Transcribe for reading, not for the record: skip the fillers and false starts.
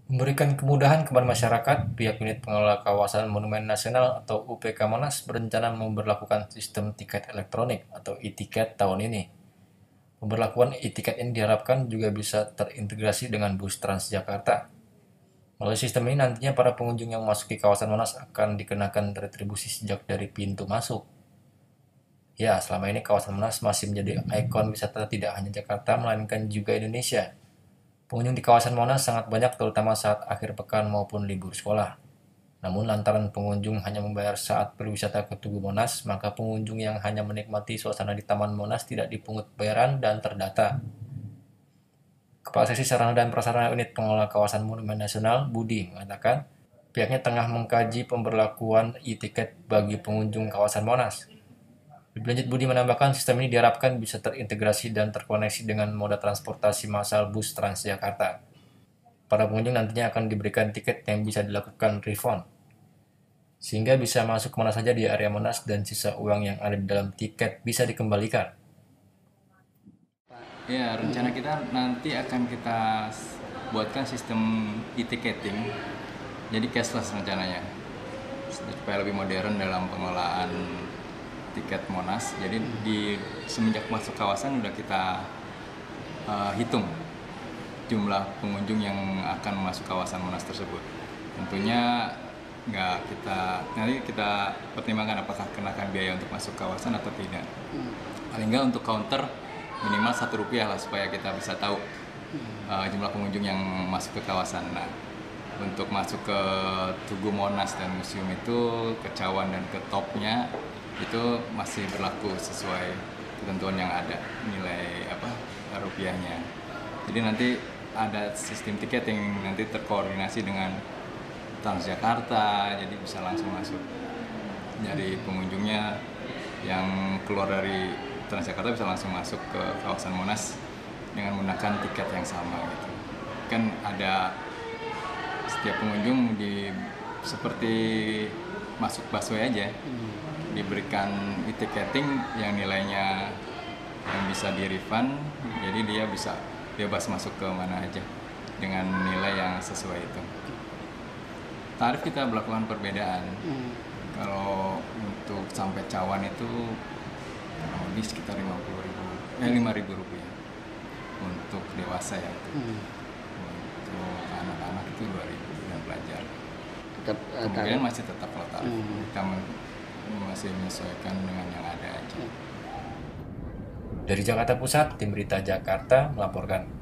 Memberikan kemudahan kepada masyarakat, pihak unit pengelola kawasan Monumen Nasional atau UPK Monas berencana memberlakukan sistem tiket elektronik atau e-tiket tahun ini. Pemberlakuan e-tiket ini diharapkan juga bisa terintegrasi dengan bus Transjakarta. Melalui sistem ini nantinya para pengunjung yang memasuki kawasan Monas akan dikenakan retribusi sejak dari pintu masuk. Ya, selama ini kawasan Monas masih menjadi ikon wisata tidak hanya Jakarta, melainkan juga Indonesia. Pengunjung di kawasan Monas sangat banyak terutama saat akhir pekan maupun libur sekolah. Namun lantaran pengunjung hanya membayar saat berwisata ke Tugu Monas, maka pengunjung yang hanya menikmati suasana di Taman Monas tidak dipungut bayaran dan terdata. Kepala Seksi Sarana dan Prasarana Unit Pengelola Kawasan Monumen Nasional, Budi, mengatakan pihaknya tengah mengkaji pemberlakuan e-tiket bagi pengunjung kawasan Monas. Lebih lanjut, Budi menambahkan sistem ini diharapkan bisa terintegrasi dan terkoneksi dengan moda transportasi massal bus Transjakarta. Para pengunjung nantinya akan diberikan tiket yang bisa dilakukan refund, sehingga bisa masuk kemana saja di area Monas dan sisa uang yang ada di dalam tiket bisa dikembalikan. Ya, rencana kita nanti akan kita buatkan sistem e-ticketing, jadi cashless rencananya, supaya lebih modern dalam pengelolaan tiket Monas. Jadi semenjak masuk kawasan udah kita hitung jumlah pengunjung yang akan masuk kawasan Monas tersebut. Tentunya nggak nanti kita pertimbangkan apakah kenakan biaya untuk masuk kawasan atau tidak. Paling nggak untuk counter minimal Rp1 lah supaya kita bisa tahu jumlah pengunjung yang masuk ke kawasan. Nah, untuk masuk ke Tugu Monas dan museum itu ke cawan dan ke topnya itu masih berlaku sesuai ketentuan yang ada nilai rupiahnya. Jadi nanti ada sistem tiket yang nanti terkoordinasi dengan Transjakarta, jadi bisa langsung masuk. Dari pengunjungnya yang keluar dari Transjakarta bisa langsung masuk ke kawasan Monas dengan menggunakan tiket yang sama gitu. Kan ada setiap pengunjung seperti masuk busway aja, diberikan e-ticketing yang nilainya yang bisa di refund, jadi dia bisa bebas masuk ke mana aja dengan nilai yang sesuai itu. Tarif kita melakukan perbedaan. Kalau untuk sampai cawan itu kurang lebih sekitar 5.000 rupiah untuk dewasa ya. Untuk anak-anak itu 2.000 dan pelajar. Kemudian masih tetap kalau tarif. Kita masih menyesuaikan dengan yang ada aja. Dari Jakarta Pusat, Tim Berita Jakarta melaporkan.